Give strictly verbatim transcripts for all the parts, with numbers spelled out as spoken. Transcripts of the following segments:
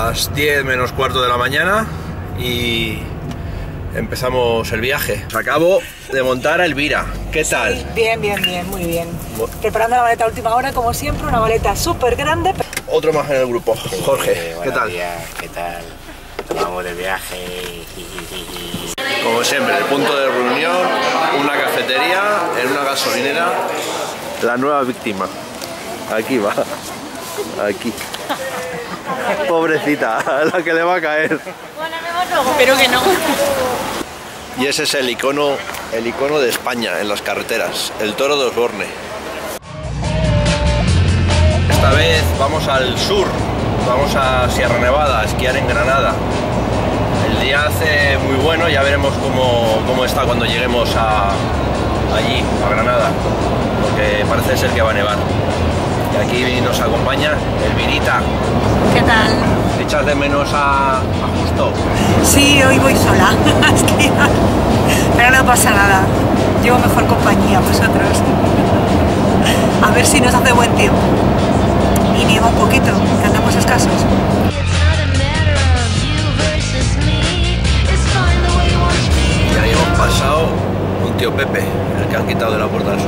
las diez menos cuarto de la mañana y empezamos el viaje. Acabo de montar a Elvira. ¿Qué tal? Sí, bien, bien, bien, muy bien. Preparando la maleta a última hora, como siempre, una maleta súper grande. Otro más en el grupo, Jorge. Eh, ¿Qué tal? Días, ¿qué tal? Vamos de viaje. Como siempre, el punto de reunión, una cafetería, en una gasolinera. La nueva víctima. Aquí va. Aquí. Pobrecita, la que le va a caer. Espero que no. Y ese es el icono, el icono de España en las carreteras, el toro de Osborne. Esta vez vamos al sur, vamos a Sierra Nevada, a esquiar en Granada. El día hace muy bueno, ya veremos cómo, cómo está cuando lleguemos a, allí, a Granada, porque parece ser que va a nevar. Y aquí nos acompaña Elvirita. ¿Qué tal? ¿Echas de menos a, a Justo? Sí, hoy voy sola a esquiar, pero no pasa nada. Llevo mejor compañía, vosotros. A ver si nos hace buen tiempo. Y nieva un poquito, que andamos escasos. Y ahí hemos pasado un tío Pepe, el que han quitado de la Puerta del Sol.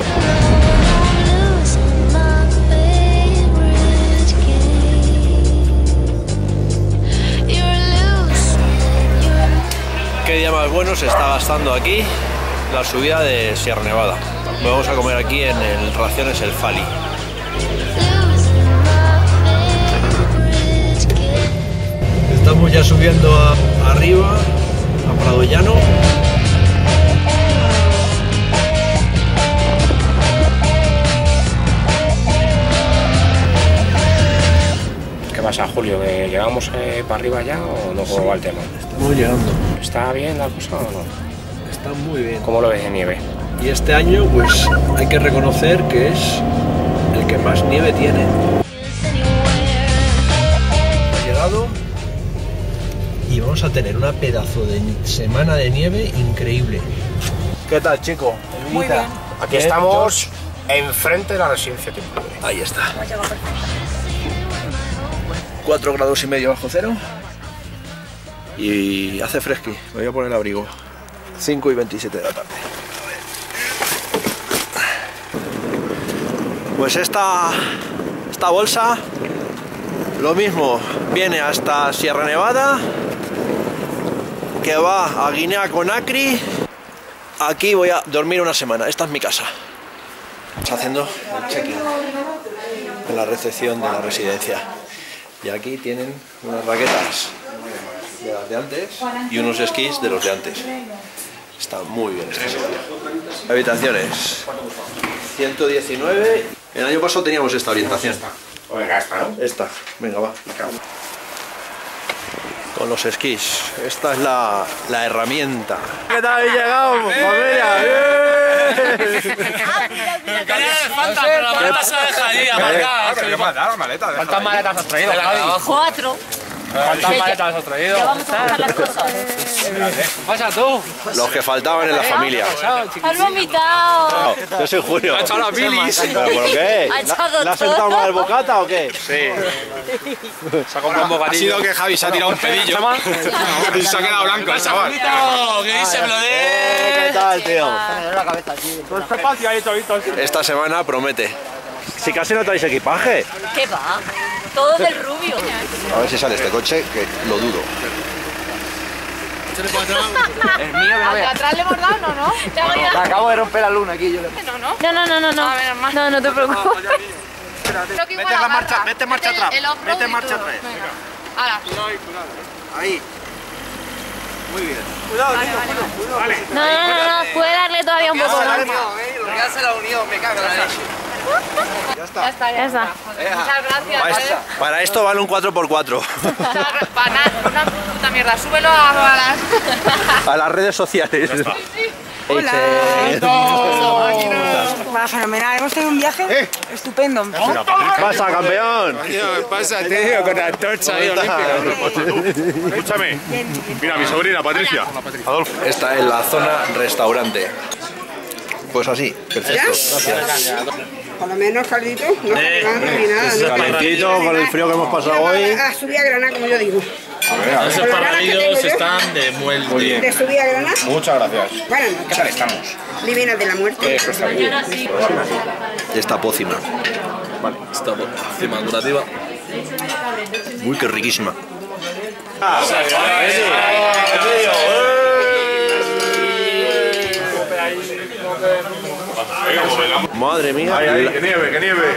Qué día más bueno se está gastando aquí la subida de Sierra Nevada. Vamos a comer aquí en el Raciones El Fali. Estamos ya subiendo a, arriba, a Prado Llano. ¿Qué pasa, Julio? ¿Que llegamos eh, para arriba ya o no? ¿Cómo va el tema? Estamos llegando. ¿Está bien la cosa o no? Está muy bien. ¿Cómo lo ves de nieve? Y este año, pues, hay que reconocer que es el que más nieve tiene. Ha llegado y vamos a tener una pedazo de semana de nieve increíble. ¿Qué tal, chico? Muy bien. Aquí estamos enfrente de la residencia temporal. Ahí está. cuatro grados y medio bajo cero. Y hace fresqui. Me voy a poner el abrigo. cinco y veintisiete de la tarde. Pues esta, esta bolsa, lo mismo, viene hasta Sierra Nevada, que va a Guinea Conakry. Aquí voy a dormir una semana. Esta es mi casa. Estamos haciendo el check-in en la recepción de la residencia. Y aquí tienen unas raquetas de las de antes y unos esquís de los de antes. Está muy bien este sitio. Habitaciones ciento diecinueve. El año pasado teníamos esta orientación. Oiga, esta, ¿no? Esta, venga, va. Con los esquís. Esta es la, la herramienta. ¿Qué tal habéis llegado, familia? Falta, pero la maleta se deja ahí, aparcada. ¿Cuántas maletas has traído? Cuatro. ¿Cuántas maletas has traído? Ya vamos a buscar las cosas. Pasa tú. Los que faltaban en la familia. ¡Has vomitado! Yo soy Julio. Ha echado la bilis. ¿Pero por qué? Ha echado ¿Le has todo. sentado mal el bocata o qué? Sí. Se ha comprado un bocadillo. Ha sido que Javi se ha tirado un pedillo y se ha quedado blanco el chaval. ¿Qué dice Eh, ¿Qué Blodé? tal, tío? Esta semana promete. Si casi no traéis equipaje. ¿Qué va? Todo del rubio. A ver si sale este coche, que lo dudo. Es mío, que no veas. ¿Atrás le hemos dado, no, no? ¿Te ha oído? Acabo de romper la luna aquí. Yo le... No, no. No, no, no, no. No, no, no te preocupes. Vete a marcha, vete a marcha atrás. Vete a marcha atrás. Ahora. Ahí. Muy bien. Cuidado, tío, cuidado, cuidado. Vale. No, no, no, no. Puede darle todavía un poco más. Lo que hace la unión, me cago en la leche. Ya está. Ya está, ya está. Muchas gracias. Para esto, para esto vale un cuatro por cuatro. Para nada, una puta mierda. Súbelo a las... A las redes sociales. Hola. Va, fenomenal. Hemos tenido un viaje estupendo. ¿Qué pasa, campeón? ¿Qué pasa, tío? Con la torcha ahí olímpica. Escúchame, mira mi sobrina Patricia. Adolfo. Esta es la zona restaurante. Pues así, perfecto. ¿Ya? Por lo menos caldito, no se levanta ni nada. ¿No? Calentito, con el frío que hemos pasado hoy. A subir a Granada, como yo digo. Esos parrillos están de muerte. Muy bien. De subir a Granada. Muchas gracias. Buenas noches. ¿Qué tal estamos? Divinas de la muerte. Eso está bien. Esta pócima. Vale, esta pócima curativa. Uy, qué riquísima. Madre mía. Ay, ay, que nieve, que nieve.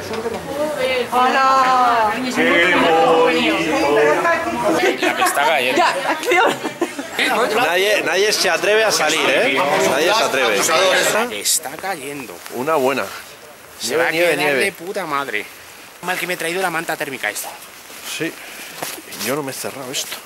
¡Hola! Qué bonito. La que está cayendo. ¡Ya! ¡Acción! Nadie, nadie se atreve a salir, ¿eh? Nadie se atreve. La que está cayendo. Una buena. Se va a Nieve, quedar nieve, de nieve. puta madre. Mal que me he traído la manta térmica esta. Sí. Yo no me he cerrado esto.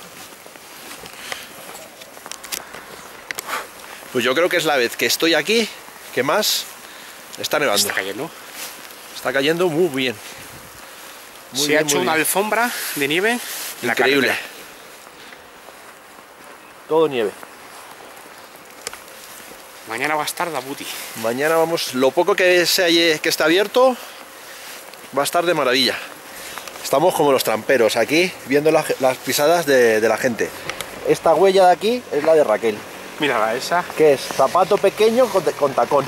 Pues yo creo que es la vez que estoy aquí que más está nevando. Está cayendo. Está cayendo muy bien. Muy Se bien, ha hecho muy una bien. alfombra de nieve. en la Increíble. carretera. Todo nieve. Mañana va a estar la booty. Mañana vamos, lo poco que, se halle- que está abierto va a estar de maravilla. Estamos como los tramperos aquí viendo la- las pisadas de, de la gente. Esta huella de aquí es la de Raquel, Mírala esa. que es zapato pequeño con, con tacón.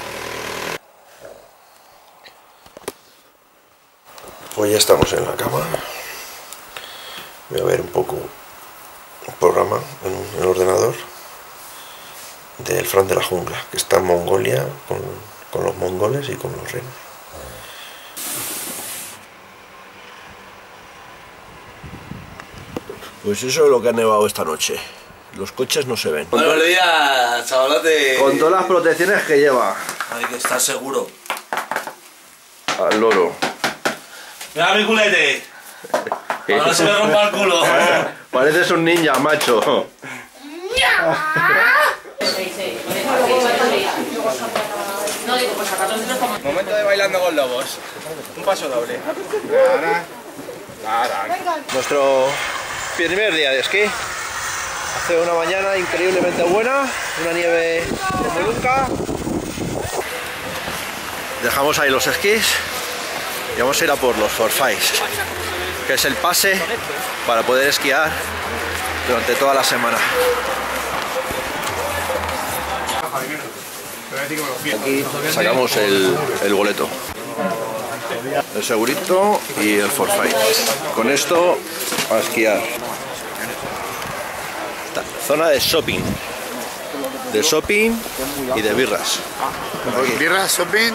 Pues ya estamos en la cama. Voy a ver un poco un programa en el ordenador del Fran de la Jungla, que está en Mongolia con, con los mongoles y con los renos. Pues eso es lo que ha nevado esta noche. Los coches no se ven. Buenos días, chavalote. Con todas las protecciones que lleva Hay que estar seguro. al loro. Mira mi culete. Ahora no se me rompa el culo. Pareces un ninja, macho. Momento de bailando con lobos. Un paso doble. Nuestro primer día de esquí. Hace una mañana increíblemente buena, una nieve como nunca. Dejamos ahí los esquís y vamos a ir a por los forfais, que es el pase para poder esquiar durante toda la semana. Aquí sacamos el, el boleto, el segurito y el forfait. Con esto a esquiar. Esta zona de shopping, de shopping y de birras. Aquí. Birra, shopping,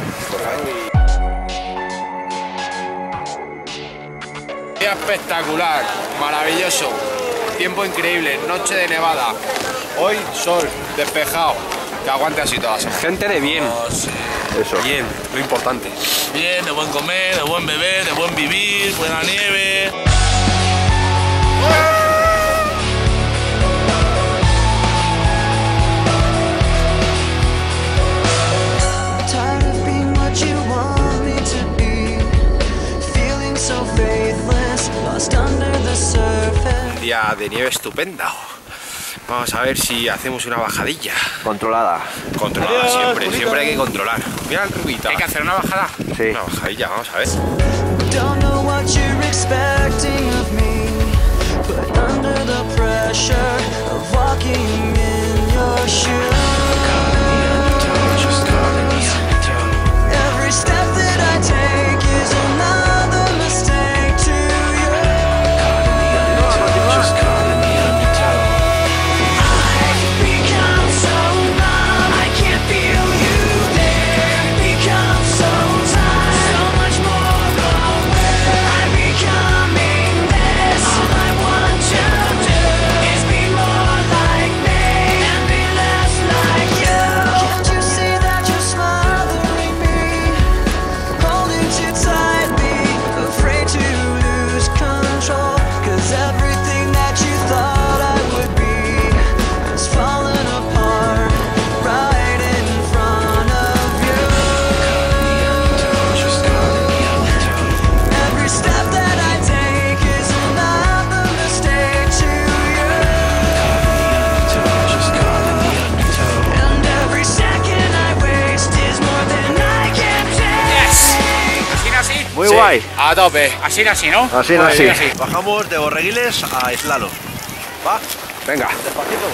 Día espectacular, maravilloso. Tiempo increíble, noche de nevada. Hoy sol, despejado. Que aguante así toda la semana. Gente de bien. Eso. Bien, lo importante. Bien, de buen comer, de buen beber, de buen vivir, buena nieve. Tired of being what you want me to be, feeling so faithless, lost under the surface. Día de nieve estupendo. Vamos a ver si hacemos una bajadilla. Controlada. Controlada siempre, siempre hay que controlar. Mira el rubito. ¿Hay que hacer una bajada? Sí. Una bajadilla, vamos a ver. Don't know what you're expecting of me, but under the pressure of walking in your shoes, every step that I take is another mistake to you. I've become so numb, I can't feel you there. Become so tired, so much more aware. I'm becoming this. All I want to do is be more like me and be less like Muy Sí, guay. A tope. Así, así, ¿no? Así, Pues así. así. Bajamos de Borreguiles a Slalom. ¿Va? Venga. Despacito.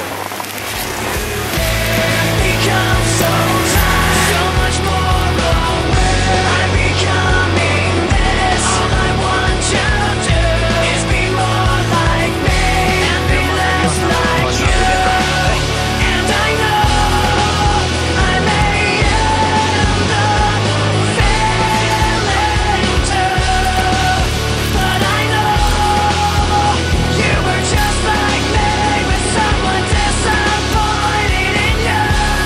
become so tired, so much more aware. I'm becoming this. All I want you to do is be more like me and be less like you. And I know I may end up failing too, but I know you were just like me with someone disappointed in you.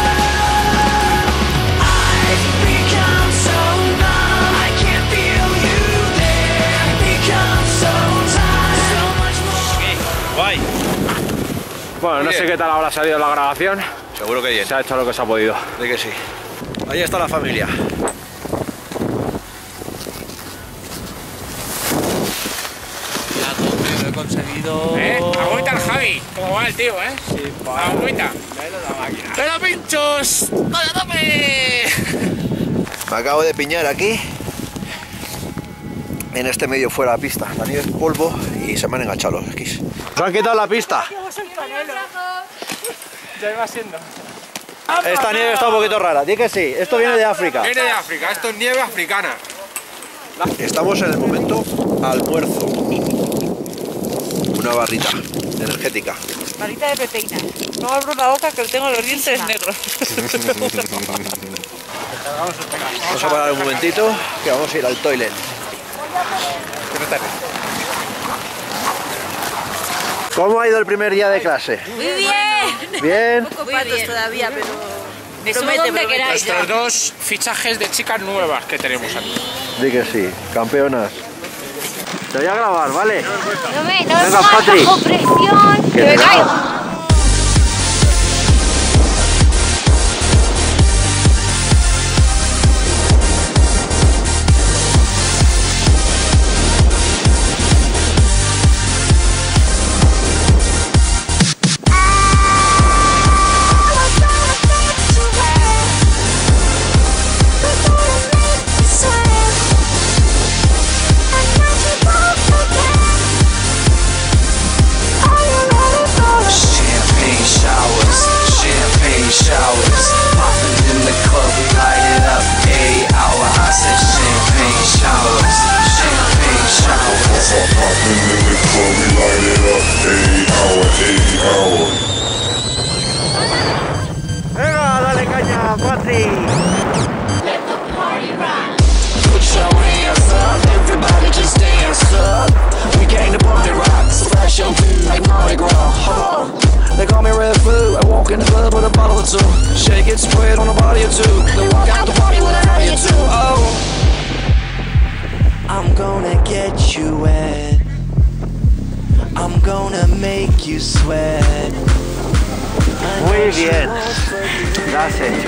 I've become so numb, I can't feel you there. Become so tired, so much more. Guay. Bueno, no sé qué tal habrá salido la grabación. Seguro que bien. Se ha hecho lo que se ha podido. De que sí. Ahí está la familia. Lo he conseguido. ¿Eh? Agüita el Javi. ¿Cómo va el tío, eh? Sí, Agüita. ¡Pero pinchos! ¡Vaya tope! Me acabo de piñar aquí. En este medio fuera de la pista. La nieve es polvo y se me han enganchado los esquís. Nos han quitado la pista. Ya iba siendo. Esta nieve está un poquito rara. Di que sí. Esto viene de África. Viene de África. Esto es nieve africana. Estamos en el momento almuerzo. Una barrita energética. Barrita de proteína. No abro la boca que tengo los dientes negros. Vamos a parar un momentito que vamos a ir al toilet. ¿Cómo ha ido el primer día de clase? Muy bien. Bien. Poco patos todavía, pero Me sumo donde queráis. Estos dos fichajes de chicas nuevas que tenemos aquí. Di que sí, campeonas. Te voy a grabar, ¿vale? No me, no me Venga, pongas Patri. bajo presión, que Que me venga. caigo. Champagne showers, champagne showers. Popping in the club, we light it up. Eight hour, I said champagne showers, champagne showers. Popping in the club, we light it up. Eight hour, eight hour. Venga, dale caña, Patri. Put your hands up, everybody just dance up. We came to party rock, so flash your feet like Mardi Gras. Huh. They call me Red Food. I walk in the club with a bottle or two. Shake it, spread on a body or two. Then walk out the party with a body or two. Oh, I'm gonna get you wet. I'm gonna make you sweat. Muy bien. Lo has hecho.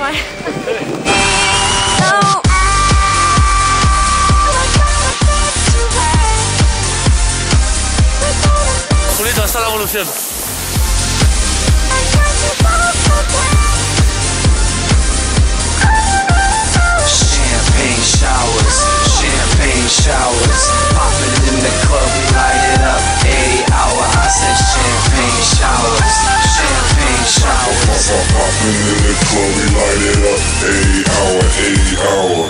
Julito, hasta la evolución. Champagne showers, champagne showers. Popping in the club, we light it up. Eight hour, I said champagne showers, champagne showers. Popping in the club, we light it up. Eight hour, eight hour.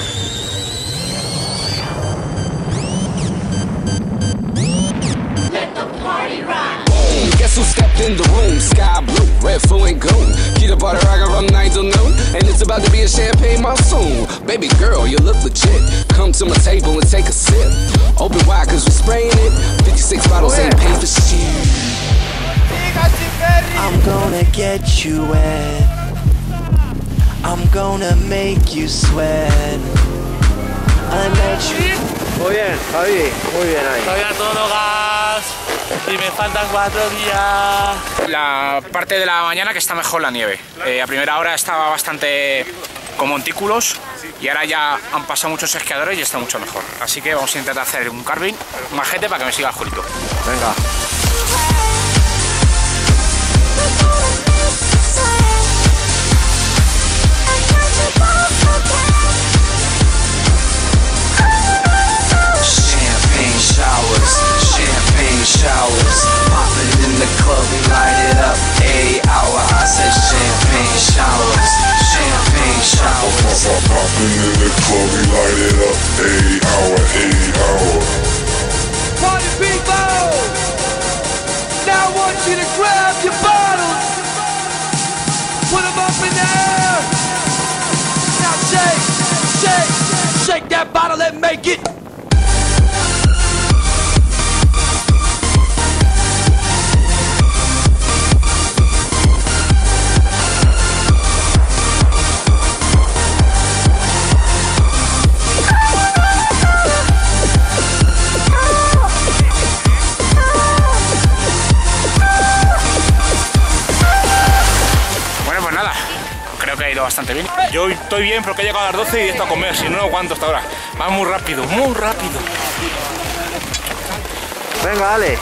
Guess who stepped in the room? Sky blue, red, full and gold. Keep the butter rockin' from nine till noon. And it's about to be a champagne monsoon. Baby girl, you look legit. Come to my table and take a sip. Open wide cause we're spraying it. fifty-six bottles ain't paid for shit. I'm gonna get you wet. I'm gonna make you sweat. I let you. Muy bien, Javi. Muy bien ahí. Todavía todo gas. Y me faltan cuatro días. La parte de la mañana que está mejor la nieve. Eh, a primera hora estaba bastante con montículos y ahora ya han pasado muchos esquiadores y está mucho mejor. Así que vamos a intentar hacer un carving majete para que me siga el Julito. Venga. bumping in the club, we light it up. Every hour, every hour. Party people! Now I want you to grab your bottles, put them up in the air. Now shake, shake, shake that bottle and make it. Que ha ido bastante bien. Yo estoy bien porque he llegado a las doce y he estado a comer, si no, no aguanto hasta ahora. Va muy rápido, muy rápido. Venga, dale.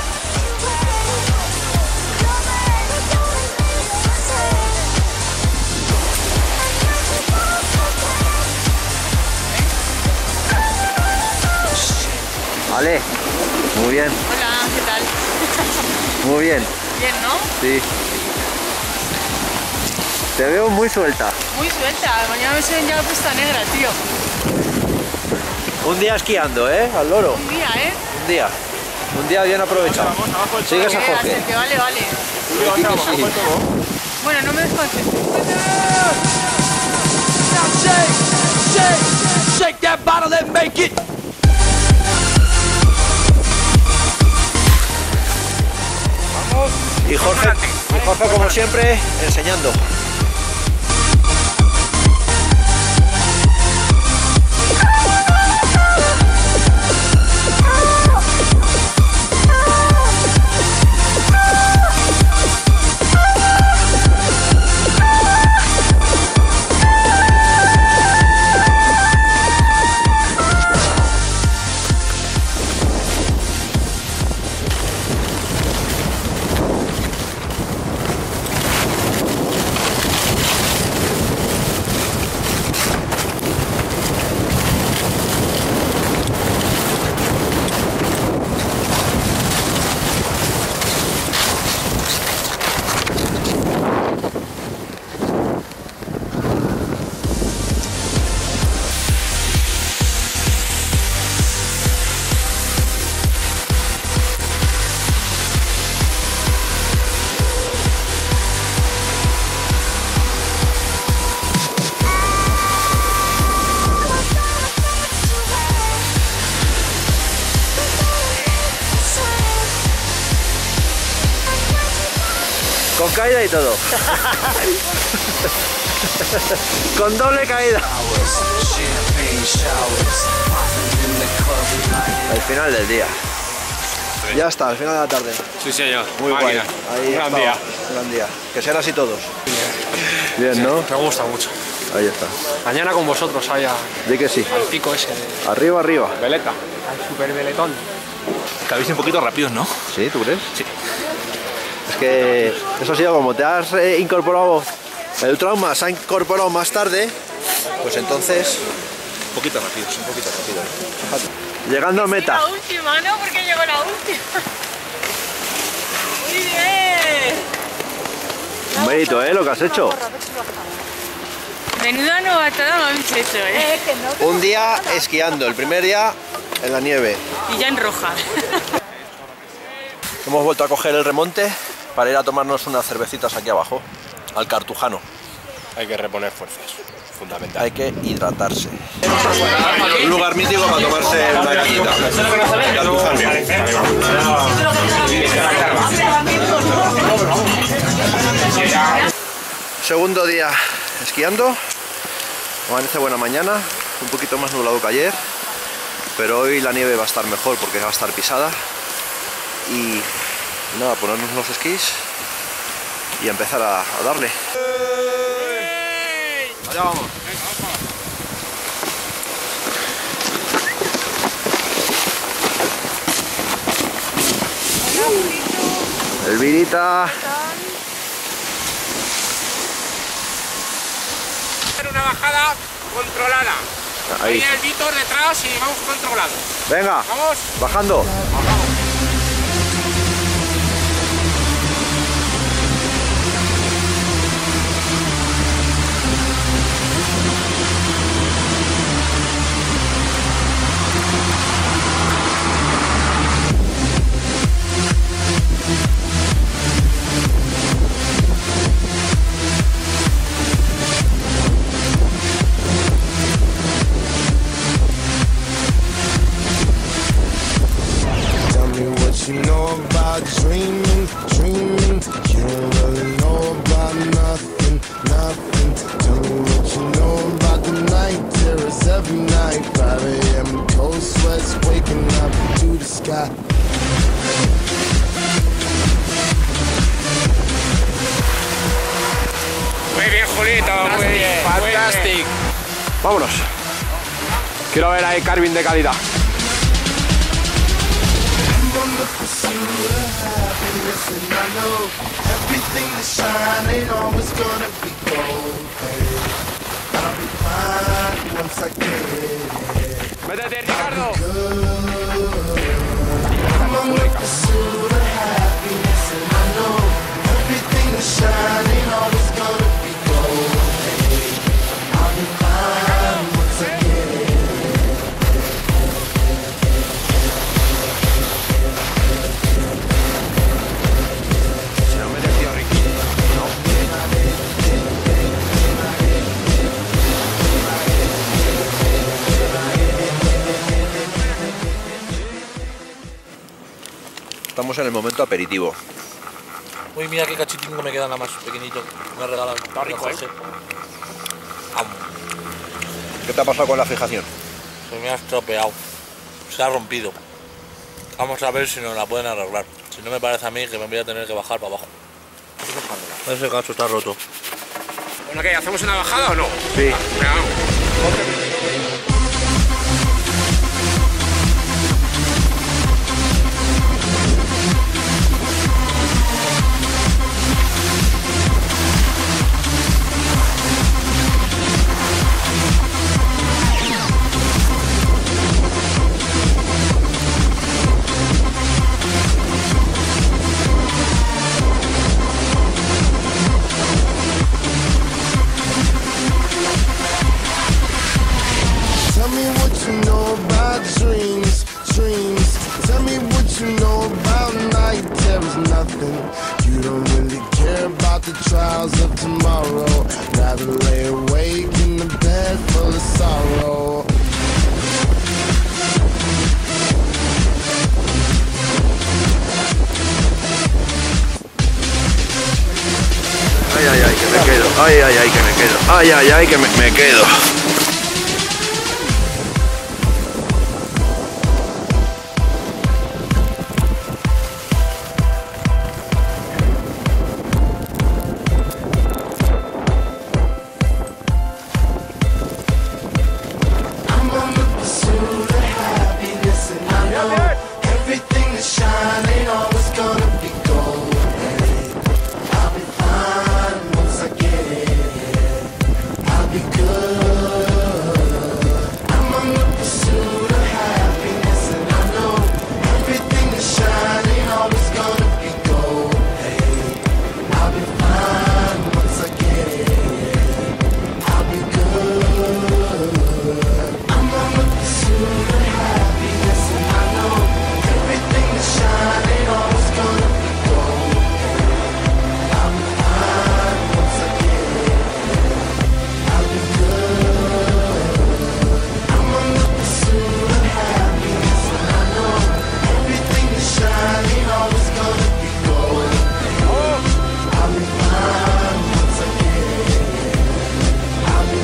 Vale, muy bien. Hola, ¿qué tal? Muy bien. Bien, ¿no? Sí. Te veo muy suelta. Muy suelta, mañana me suben ya la puesta negra, tío. Un día esquiando, ¿eh? Al loro. Un día, ¿eh? Un día. Un día bien aprovechado. Sigues a Jorge. Que vale, vale. Sí, sí. Bueno, no me desconcentro. Now shake, shake, shake that bottle and make it. Y Jorge, y Jorge como siempre, enseñando. Con caída y todo. Con doble caída. Al final del día. Ya está, al final de la tarde. Sí, señor. Muy guay. Máquina. Ahí Gran estaba. día. Gran día. Que sean así todos. Bien, ¿no? Me gusta mucho. Ahí está. Mañana con vosotros allá Di que sí. al pico ese de Arriba, arriba. Veleta, al super veletón. Cabéis un poquito rápidos, ¿no? ¿Sí? ¿Tú crees? Sí. Es que eso ha sido como te has eh, incorporado, el trauma se ha incorporado más tarde, pues entonces... Un poquito rápidos, un poquito rápidos. Llegando a meta. La última, ¿no? Porque llegó la última. Muy bien. Un mérito, ¿eh? Lo que has hecho. Menuda novatada me habéis hecho, ¿eh? Un día esquiando, el primer día en la nieve. Y ya en roja. Hemos vuelto a coger el remonte para ir a tomarnos unas cervecitas aquí abajo, al Cartujano. Hay que reponer fuerzas, fundamental. Hay que hidratarse. Un lugar mítico para tomarse una cañita. Segundo día esquiando. Amanece buena mañana, un poquito más nublado que ayer, pero hoy la nieve va a estar mejor porque va a estar pisada. Y nada, ponernos los esquís y empezar a, a darle. Allá vamos. Elvirita. Una bajada controlada. Ahí. Viene el Víctor detrás y vamos controlados. Venga, Vamos. bajando. every night. five a m cold sweats waking up to the sky. Muy bien, Julito, muy bien. Fantastic. Vámonos. Quiero ver ahí carving de calidad. Métete, Ricardo. Estamos en el momento aperitivo. Uy, mira qué cachitingo me queda nada más pequeñito. Me ha regalado. Está rico, ¿eh? ¿Qué te ha pasado con la fijación? Se me ha estropeado. Se ha rompido. Vamos a ver si nos la pueden arreglar. Si no, me parece a mí que me voy a tener que bajar para abajo. Ese gancho está roto. Bueno, ¿qué? ¿Hacemos una bajada o no? Sí. Venga, vamos. Tell me what you know about dreams, dreams. Tell me what you know about night terrors, nothing. You don't really care about the trials of tomorrow. Rather lay awake in the bed full of sorrow. Ay, ay, ay, que me quedo. Ay, ay, ay, que me quedo. Ay, ay, ay, que me, me quedo. I'm on the pursuit of happiness, and I know everything that shines ain't always gonna be gold. I'll be fine once I get it. I'll be good. I'm on the pursuit of happiness, and I know everything that shines ain't always gonna be gold. I'll be fine once I get it. I'll be good. I'm on the pursuit of happiness, and I know everything that shines ain't always gonna be gold. I'll be fine once I get it. I'll be good. I'm on the pursuit of happiness, and I know everything that shines ain't always gonna be gold. I'll be fine once I get it. I'll be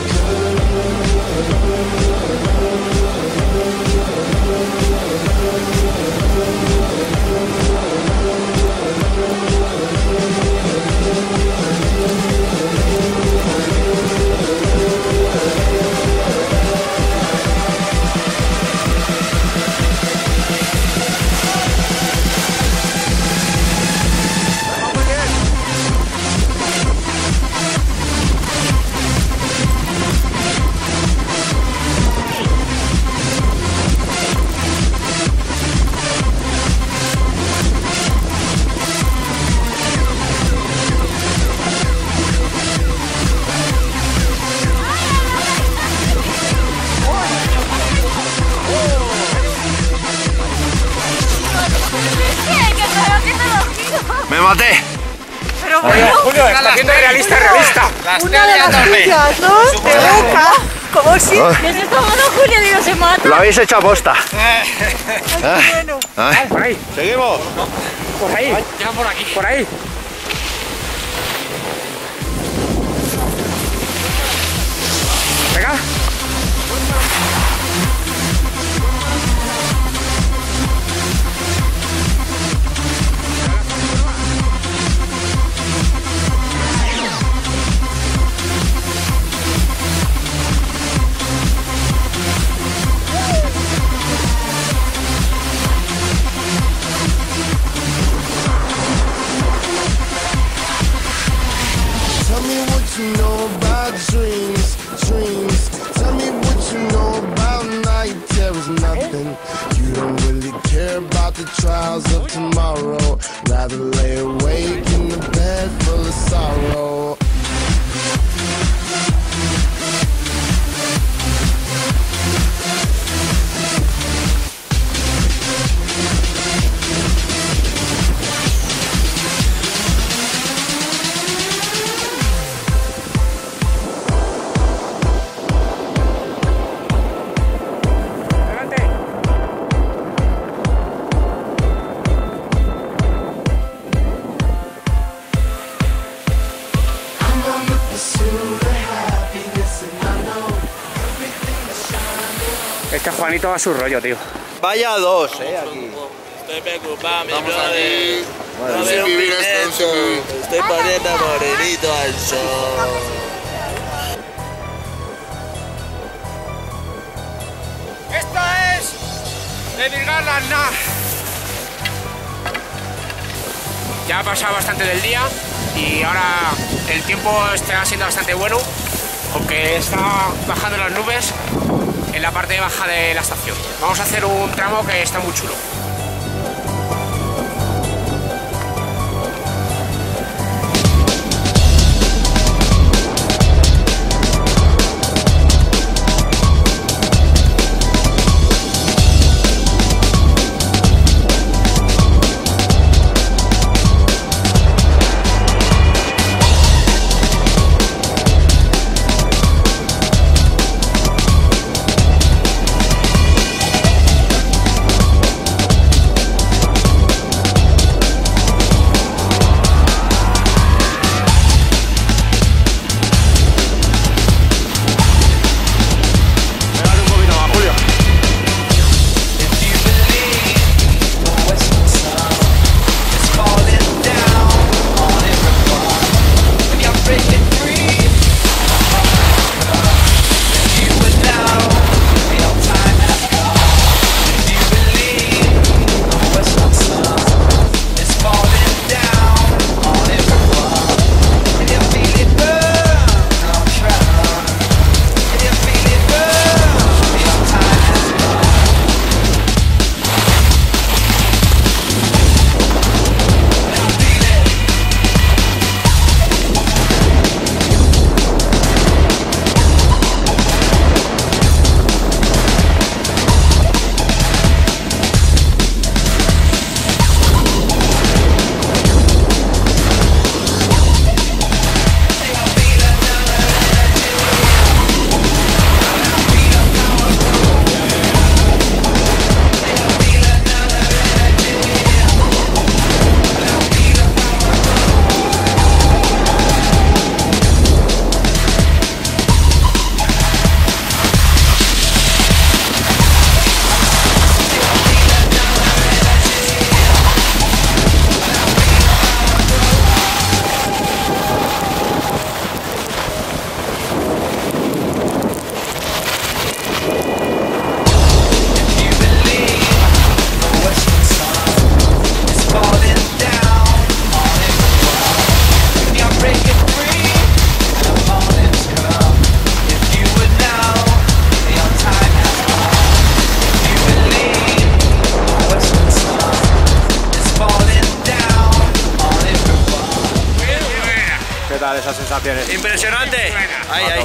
Me maté. Pero Oye, bueno, Julio, está haciendo realista, realista. Las una de las tuyas, ¿no? De boca. Como si... Ah. Les está tomando Julio, digo, se mata. Lo habéis hecho a posta. Ay, bueno. Ay. Por ahí, Seguimos. por ahí. Ya por aquí. Por ahí. Venga. Este Juanito va a su rollo, tío. Vaya dos, eh, aquí. Estoy preocupado, mi Vamos brother. aquí. No Sin veo un vivir esto, pinete. Estoy poniendo morenito al sol. Esto es de Dirgarlanna. Ya ha pasado bastante del día y ahora el tiempo está siendo bastante bueno, aunque está bajando las nubes en la parte baja de la estación. Vamos a hacer un tramo que está muy chulo. ¿Qué tal esas sensaciones? Impresionante. Ahí, ahí.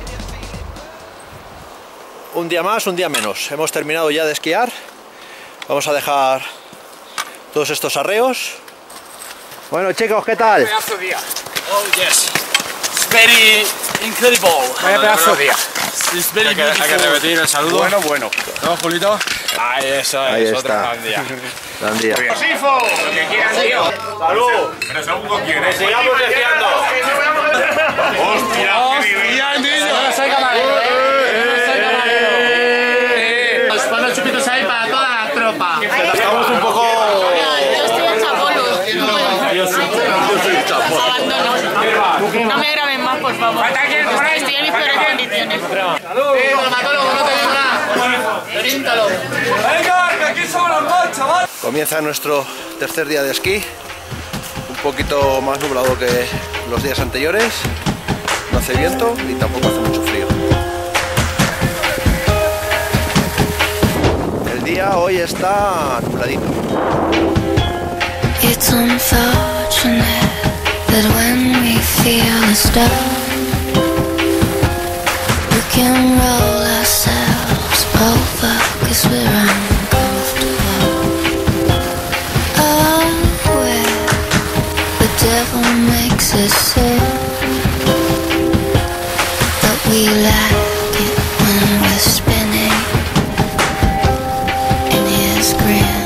Un día más, un día menos. Hemos terminado ya de esquiar. Vamos a dejar todos estos arreos. Bueno, chicos, ¿qué tal? Pedazo de día. Oh, yes. It's very incredible. Vaya pedazo de día. It's very Hay que, hay que beautiful. repetir el saludo. Bueno, bueno. ¿No, Julito? Ahí, eso Ahí es, está. otro gran día. Gran día. ¡Sifo! Lo que quieran, tío. ¡Salud! Pero según con quién, ¿eh? ¡Sigamos desviando! ¡Hostia! ¡Hostia, niño! Yo no soy camarero, ¿eh? Yo no soy camarero. Os pongo chupitos ahí para toda la tropa. Estamos un poco... Yo estoy en Chapolo. Yo soy, yo soy chapo. Abandono. No me graben más, por favor. Estoy en mis peores condiciones. Eh, dermatólogo, no te digo nada. Píntalo. ¡Venga, que aquí somos los dos, chaval! Comienza nuestro tercer día de esquí. Un poquito más nublado que los días anteriores. No hace viento y tampoco hace mucho frío. El día hoy está nubladito. It's unfortunate that when we feel the storm, we can roll ourselves over 'cause we're uncomfortable. Oh, where the devil makes us sick, but we like it when we're spinning in his grin.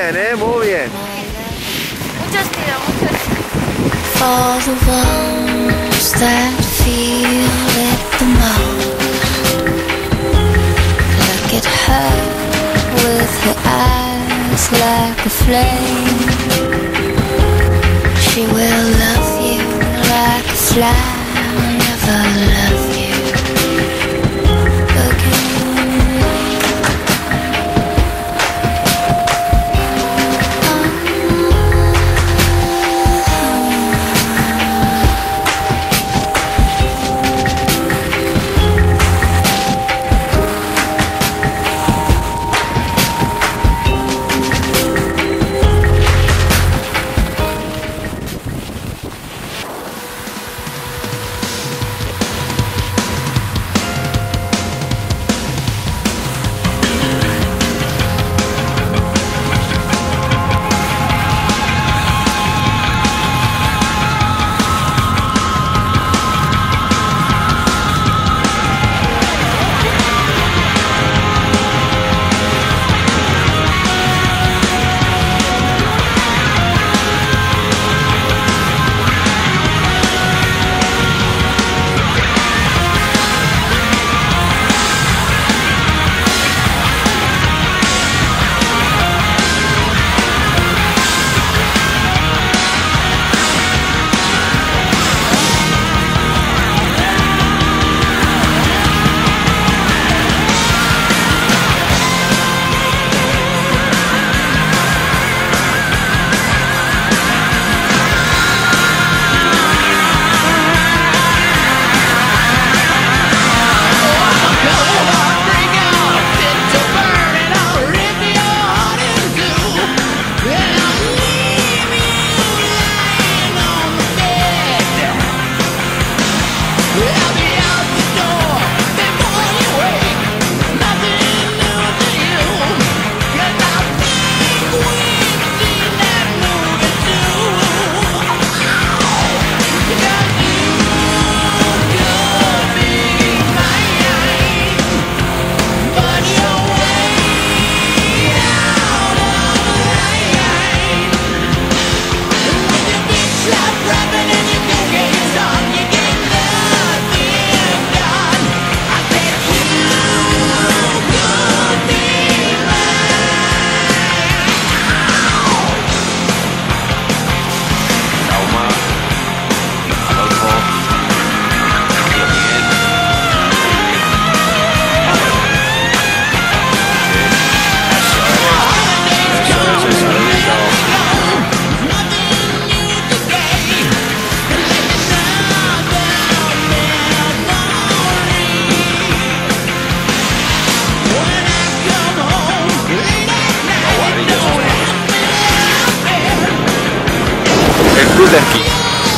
bien, ¿eh? Muy bien. Mucho estilo, mucho estilo. For the ones that feel it the most, look at her with her eyes like a flame. She will love you like a fly, never love you Club de esquí.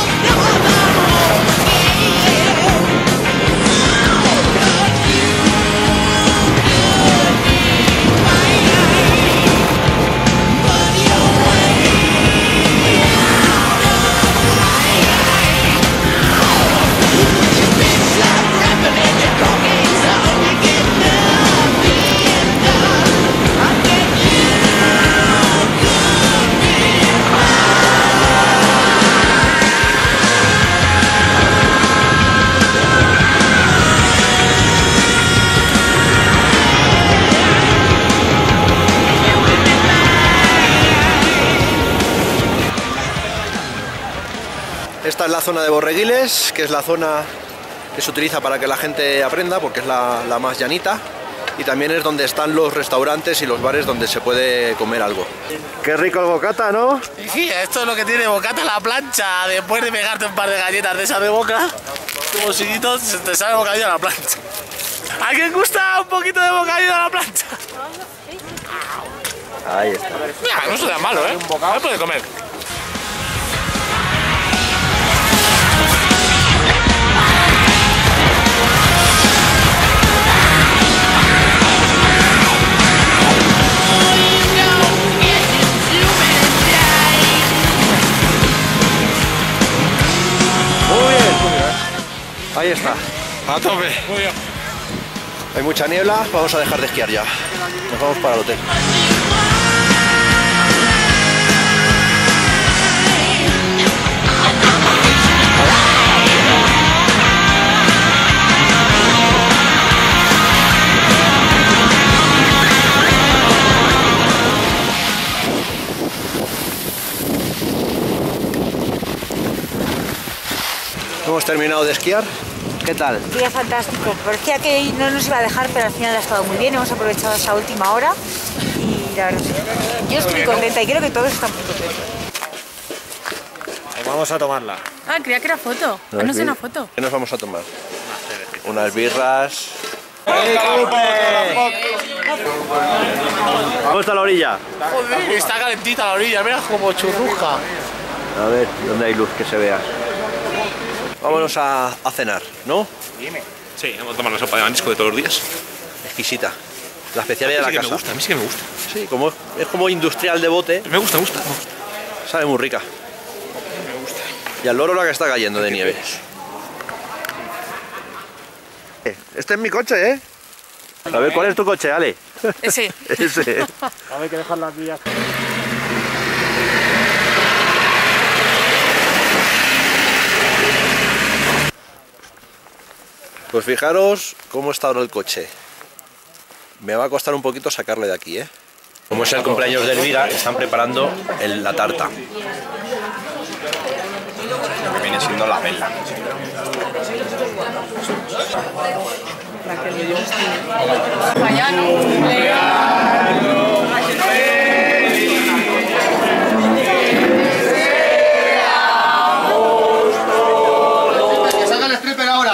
Esta es la zona de Borreguiles, que es la zona que se utiliza para que la gente aprenda, porque es la, la más llanita, y también es donde están los restaurantes y los bares donde se puede comer algo. Qué rico el bocata, ¿no? Sí, esto es lo que tiene bocata a la plancha. Después de pegarte un par de galletas de esa de boca, como siguitos, se te sale bocadillo a la plancha. ¿A quién gusta un poquito de bocadillo a la plancha? Ahí está. Mira, no suena malo, ¿eh? Un bocado puede comer. Ahí está. A tope. Muy bien. Hay mucha niebla, vamos a dejar de esquiar ya. Nos vamos para el hotel. terminado de esquiar. ¿Qué tal? Día fantástico. Parecía que no nos iba a dejar, pero al final ha estado muy bien. Hemos aprovechado esa última hora y la verdad, yo estoy muy contenta y creo que todos están muy contentos. Vamos a tomarla. Ah, creía que era foto. Ah, no es una foto. ¿Qué nos vamos a tomar? Unas birras. ¿Cómo está la orilla? Joder, está calentita la orilla, mira como churruja. A ver, ¿dónde hay luz que se vea? Vámonos a, a cenar, ¿no? Sí, vamos a tomar la sopa de marisco de todos los días. Exquisita. La especialidad de la Sí que casa. me gusta, a mí sí que me gusta. Sí, como, es como industrial de bote. Me gusta, me gusta. Sabe muy rica. Y al loro la que está cayendo de nieve. Este es mi coche, ¿eh? A ver, ¿cuál es tu coche, Ale? Ese. Ese. A ver, hay que dejar las vías. Pues fijaros cómo está ahora el coche. Me va a costar un poquito sacarle de aquí, ¿eh? Como es el cumpleaños de Elvira, están preparando el- la tarta. Lo que viene siendo la vela. ¡Que salga el stripper ahora!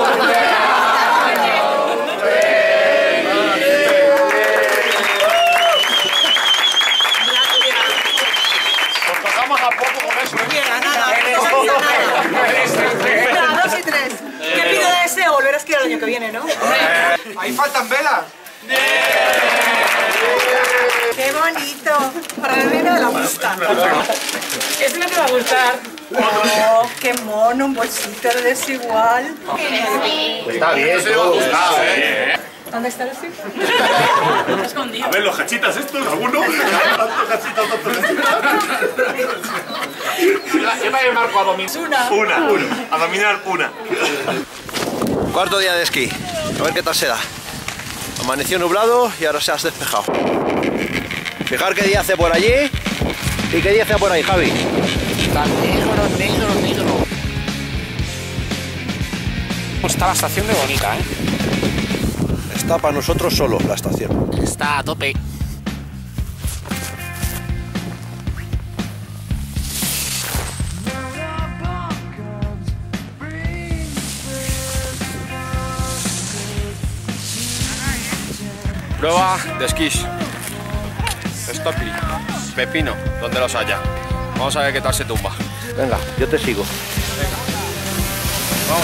Nos tocamos a poco con eso. Venga, nada, no sabía nada. Venga, dos y tres. ¿Qué pido de deseo? Volver a esquiar el año que viene, ¿no? ¡Ahí faltan velas! ¡Qué bonito! Para el reino de la pista. Es lo que va a gustar. Oh, qué mono, un bolsito de desigual. Está bien, todo gustado, ¿eh? ¿Dónde está el sitio? Escondido. A ver, los hachitas estos, alguno. Tantos hachitas, tantos hachitas. Yo me marco a dominar. Una. Una, una. A dominar una. Cuarto día de esquí. A ver qué tal se da. Amaneció nublado y ahora se ha despejado. Fijar qué día hace por allí y qué día hace por ahí, Javi. Está negro, negro, negro. Está la estación de bonita, ¿eh? Está para nosotros solo la estación. Está a tope. Prueba de esquís. Stockley. Pepino, donde los haya. Vamos a ver qué tal se tumba. Venga, yo te sigo. Vamos.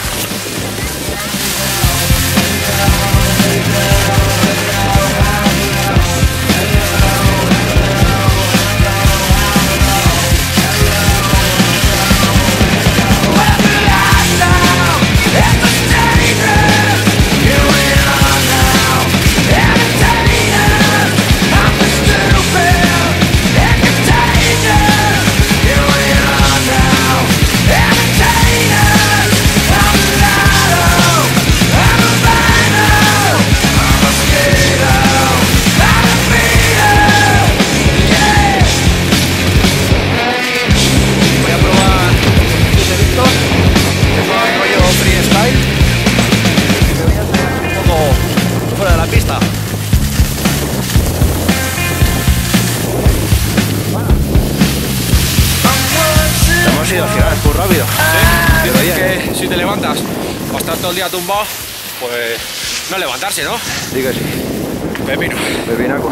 Si te levantas o estás todo el día tumbado, pues no levantarse, ¿no? Sí que sí. Pepino. Pepinaco.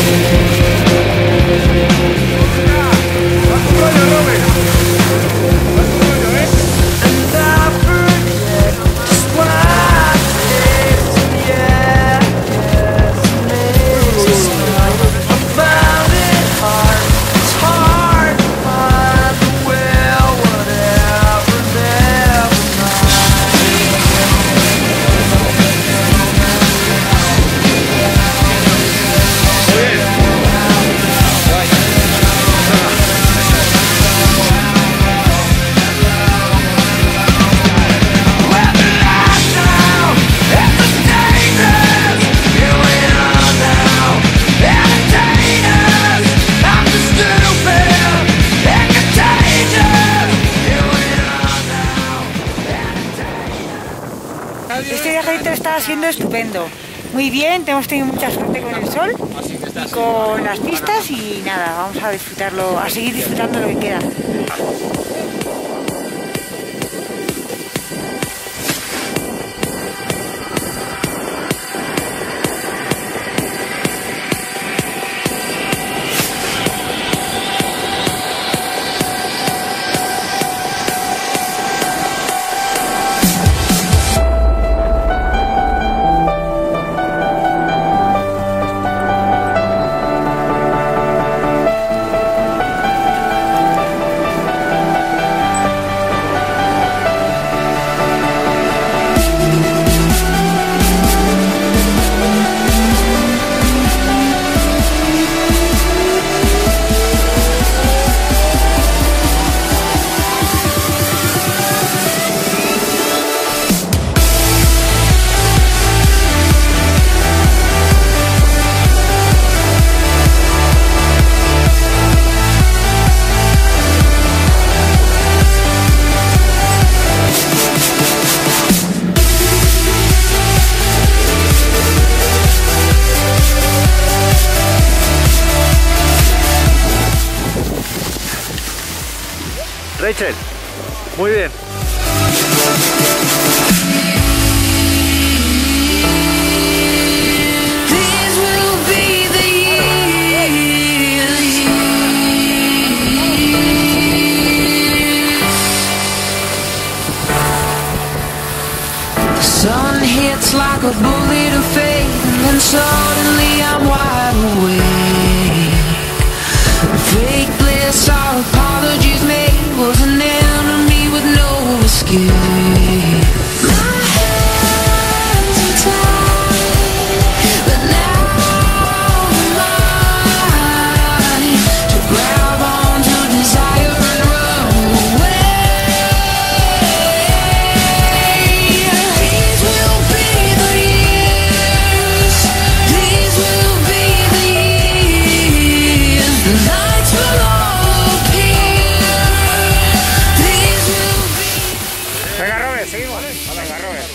Este viajecito está siendo estupendo. Muy bien, hemos tenido mucha suerte con el sol y con las pistas y nada, vamos a disfrutarlo, a seguir disfrutando lo que queda. Rachel, muy bien. Sun hits like a bullet of fate, and then suddenly I'm wide awake. Fake bliss, our apologies made, was an enemy with no escape. My hands are tied, but now I'm mine to grab onto desire and run away. These will be the years, these will be the years, the nights will all appear. These will be. Venga, Robert, seguimos. Venga, Robert.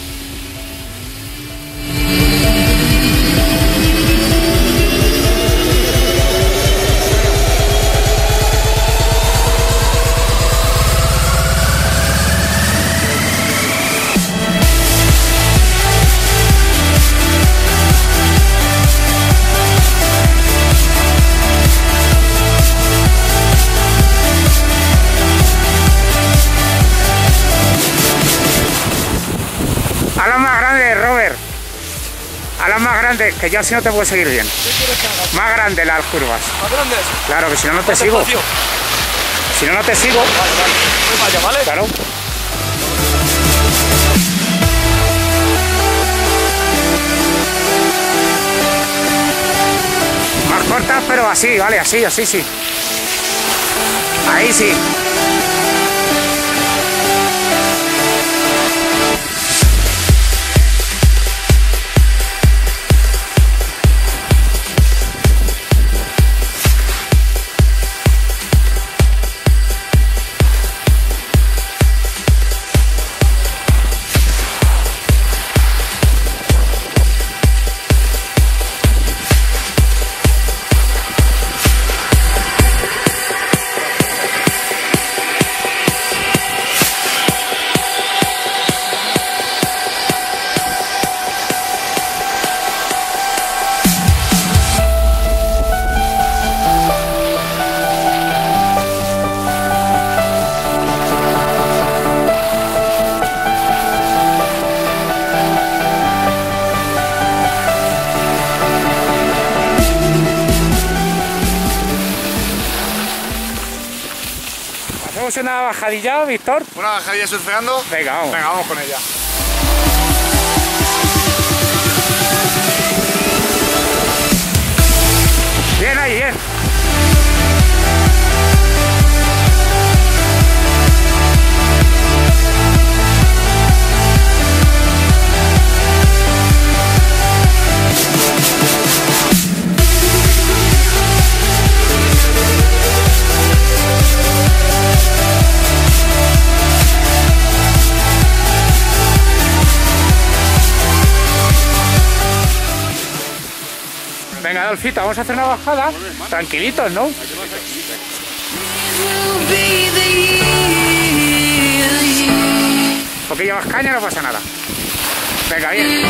A la más grande, Robert. A la más grande, que ya si no te puedo seguir bien. Más grande las curvas. ¿Más grandes? Claro, que si no, no te Más sigo. despacio. Si no, no te sigo. Vale, vale. Pues vaya, ¿vale? Claro. Más cortas, pero así, vale, así, así, sí. Ahí sí. ¿Hacemos una bajadilla, Víctor? ¿Una bajadilla surfeando? Venga, vamos. Venga, vamos con ella. Bien ahí, bien. Venga, Adolfita, vamos a hacer una bajada. Tranquilitos, ¿no? Un poquillo más caña, no pasa nada. Venga, bien.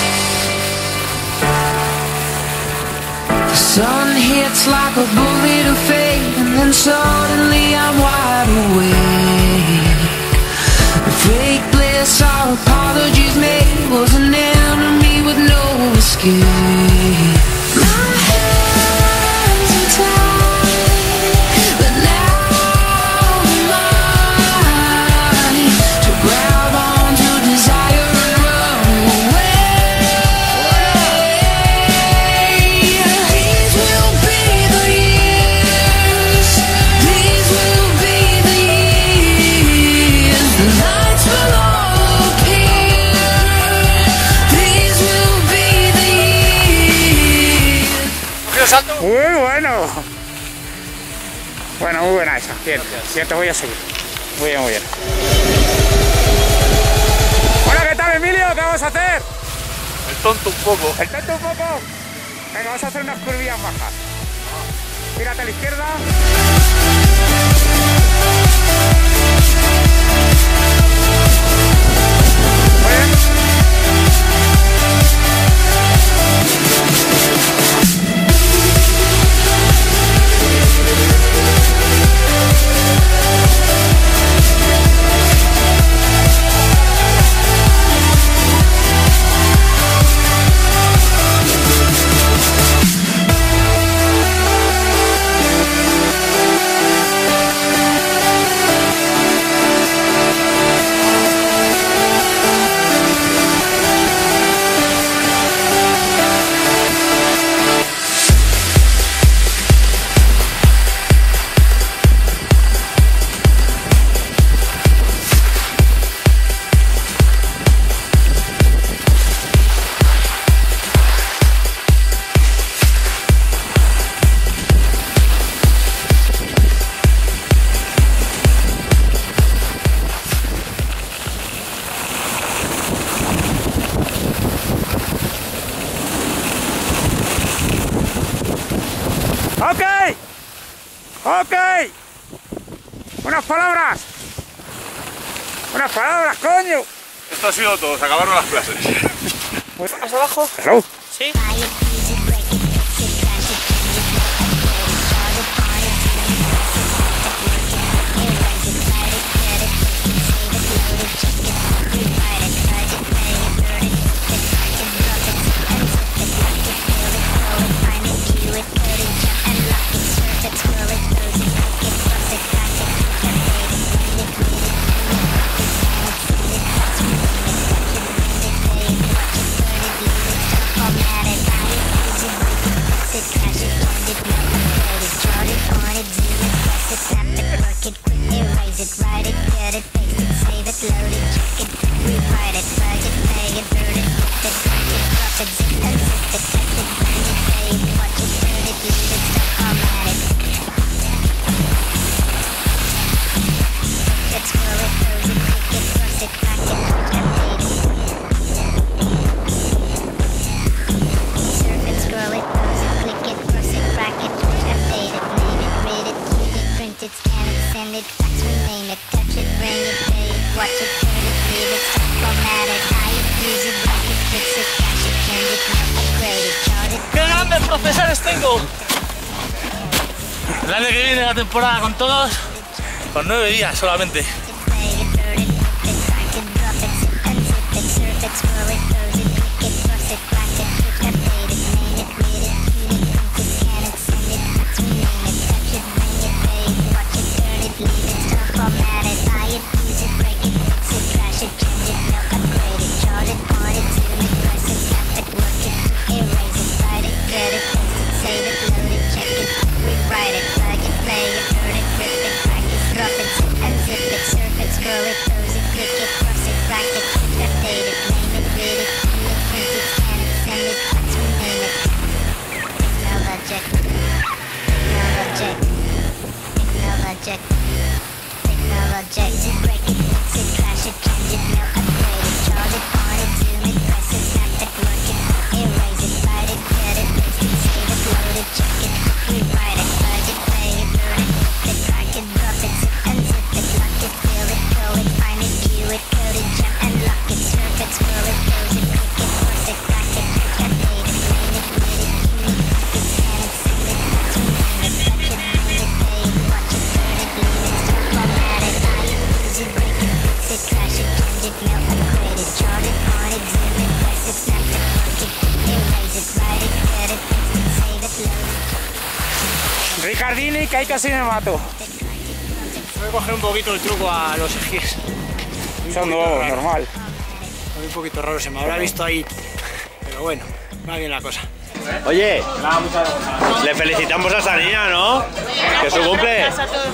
The sun hits like a bullet of fate, and then suddenly I'm wide awake. Fake bliss, our apologies made, was an enemy with no escape. My hands are tied, but now I'm mine to grab onto desire and run away. These will be the years. These will be the years. The lights will all appear. These will be the years. Muy bueno. Bueno, muy buena esa. Bien, ya te voy a seguir. Muy bien, muy bien. Bueno, ¿qué tal, Emilio? ¿Qué vamos a hacer? El tonto un poco. ¿El tonto un poco? Venga, vamos a hacer unas curvillas bajas. Gírate a la izquierda. Muy bien. Ok, ok, unas palabras, unas palabras, coño. Esto ha sido todo, se acabaron las clases. ¿Hasta abajo? Hello. Sí. ¡Qué grandes profesores tengo! El año que viene la temporada con todos, con nueve días solamente. From Ricardini, que ahí casi me mato. Voy a coger un poquito el truco a los esquís. Son nuevos, normal. Un poquito raro, se me habrá visto ahí. Pero bueno, va bien la cosa. Oye, le felicitamos a esa niña, ¿no? Que es su cumple.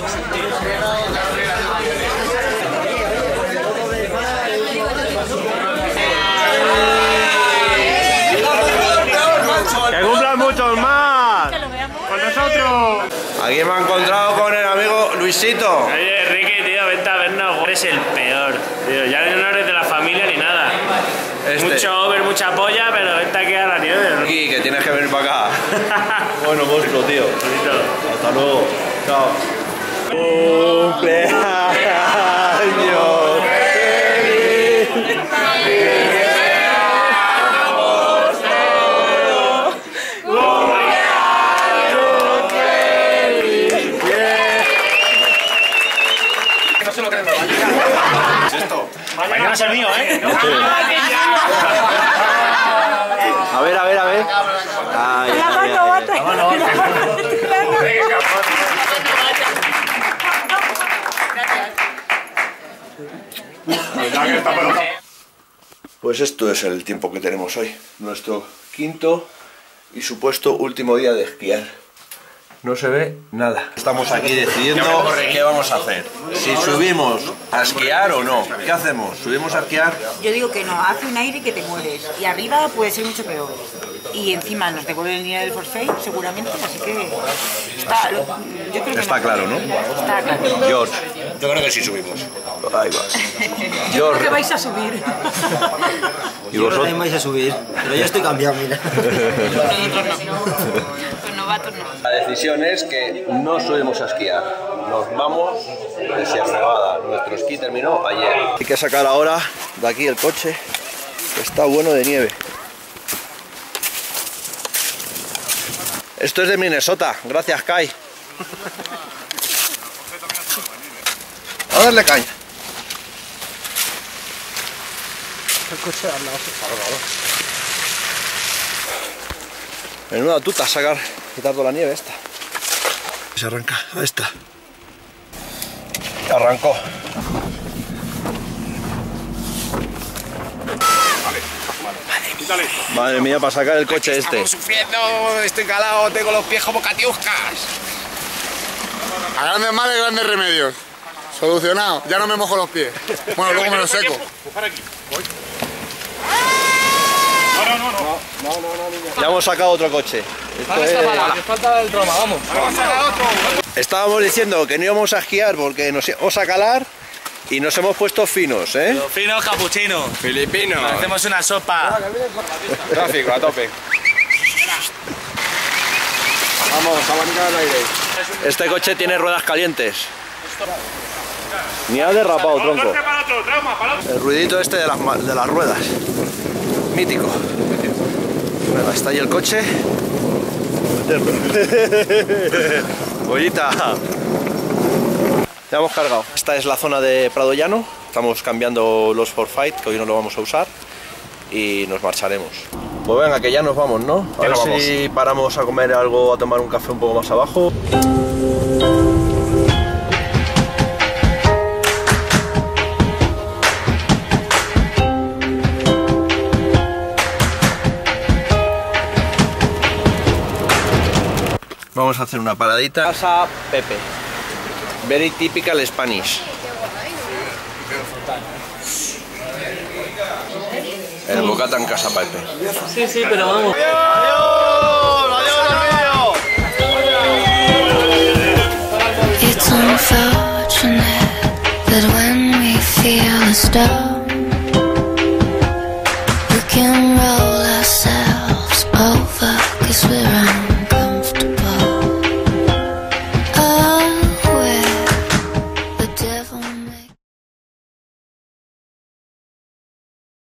¡Que cumplan muchos más! ¡Con nosotros! Aquí me he encontrado con el amigo Luisito. Oye, Ricky, tío, vente a vernos. Eres el peor, tío. Ya no eres de la familia ni nada. Este. Mucho over, mucha polla, pero vente aquí a la nieve, ¿no? Aquí, que tienes que venir para acá. Bueno, monstruo, tío. Hasta luego. Chao. ¡Cumpleaños! Mañana es el mío, ¿eh? A ver, a ver, a ver. Ay, ay, ay, ay. Pues esto es el tiempo que tenemos hoy. Nuestro quinto y supuesto último día de esquiar. No se ve nada. Estamos aquí decidiendo qué vamos a hacer. Si subimos a esquiar o no. ¿Qué hacemos? ¿Subimos a esquiar? Yo digo que no, hace un aire que te mueres. Y arriba puede ser mucho peor. Y encima nos devuelven el dinero del forfait, seguramente, así que está, yo creo que está no. claro, ¿no? Está claro. George. Yo creo que sí subimos. Ahí va. Yo creo que vais a subir. ¿Y vosotros? También vais a subir, pero yo estoy cambiado, mira. Los novatos no. La decisión es que no subimos a esquiar. Nos vamos de Sierra Nevada. Nuestro esquí terminó ayer. Hay que sacar ahora de aquí el coche, que está bueno de nieve. Esto es de Minnesota. Gracias, Kai. A darle caña. El coche de al lado se salva. Menuda tuta sacar, quitar toda la nieve esta. Se arranca, ahí está. Arrancó. Madre mía, para sacar el coche este. Estamos sufriendo, estoy calado, tengo los pies como catiuscas. A grandes males, grandes remedios. Solucionado, ya no me mojo los pies. Bueno, luego me los seco. No, no, no, no. No, no, no, niña. Ya hemos sacado otro coche. Esto es... Que falta el troma, vamos. Estábamos diciendo que no íbamos a esquiar porque nos íbamos a calar y nos hemos puesto finos, ¿eh? Los finos capuchinos. Filipinos. Hacemos una sopa. Tráfico, a tope. Vamos, abanicada al aire. Este coche tiene ruedas calientes. Ni ha derrapado, tronco. El ruidito este de las, de las ruedas. Mítico. Bueno, está ahí el coche. Bollita. Ya hemos cargado. Esta es la zona de Prado Llano. Estamos cambiando los forfait, que hoy no lo vamos a usar. Y nos marcharemos. Pues venga, que ya nos vamos, ¿no? A ver si paramos a comer algo, a tomar un café un poco más abajo. Vamos a hacer una paradita. Casa Pepe. Very typical Spanish. El bocata en casa Pepe. Sí, sí, pero vamos. It's unfortunate that when we feel a storm, we can